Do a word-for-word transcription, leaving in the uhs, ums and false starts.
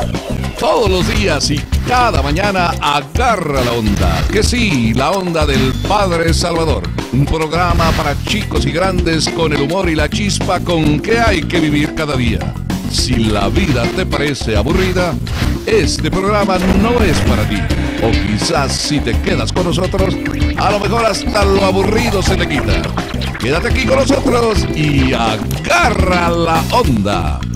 Todos los días y cada mañana agarra la onda. Que sí, la onda del Padre Salvador. Un programa para chicos y grandes con el humor y la chispa con que hay que vivir cada día. Si la vida te parece aburrida, este programa no es para ti. O quizás si te quedas con nosotros, a lo mejor hasta lo aburrido se te quita. Quédate aquí con nosotros y agarra la onda.